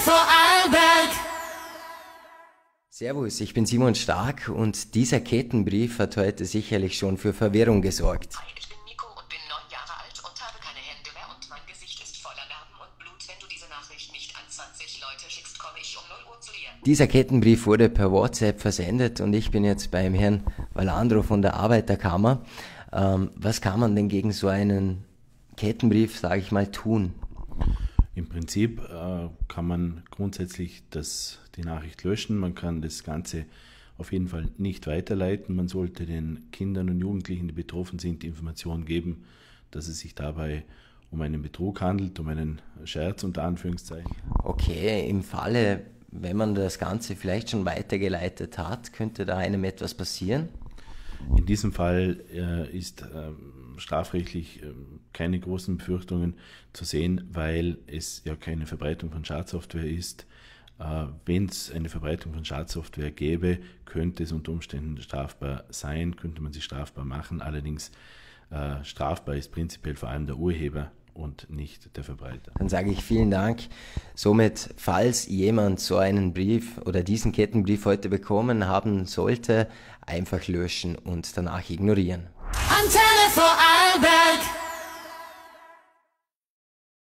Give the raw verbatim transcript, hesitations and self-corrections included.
Vorarlberg. Servus, ich bin Simon Stark und dieser Kettenbrief hat heute sicherlich schon für Verwirrung gesorgt. Hi, ich bin Nico und bin neun Jahre alt und habe keine Hände mehr und mein Gesicht ist voller Narben und Blut. Wenn du diese Nachricht nicht an zwanzig Leute schickst, komme ich um null Uhr zu dir. Dieser Kettenbrief wurde per WhatsApp versendet und ich bin jetzt beim Herrn Valandro von der Arbeiterkammer. Ähm, was kann man denn gegen so einen Kettenbrief, sage ich mal, tun? Im Prinzip äh, kann man grundsätzlich das, die Nachricht löschen. Man kann das Ganze auf jeden Fall nicht weiterleiten. Man sollte den Kindern und Jugendlichen, die betroffen sind, die Information geben, dass es sich dabei um einen Betrug handelt, um einen Scherz unter Anführungszeichen. Okay, im Falle, wenn man das Ganze vielleicht schon weitergeleitet hat, könnte da einem etwas passieren? In diesem Fall äh, ist äh, strafrechtlich äh, keine großen Befürchtungen zu sehen, weil es ja keine Verbreitung von Schadsoftware ist. Äh, wenn es eine Verbreitung von Schadsoftware gäbe, könnte es unter Umständen strafbar sein, könnte man sie strafbar machen. Allerdings äh, strafbar ist prinzipiell vor allem der Urheber und nicht der Verbreiter. Dann sage ich vielen Dank. Somit, falls jemand so einen Brief oder diesen Kettenbrief heute bekommen haben sollte, einfach löschen und danach ignorieren. Antenne Vorarlberg.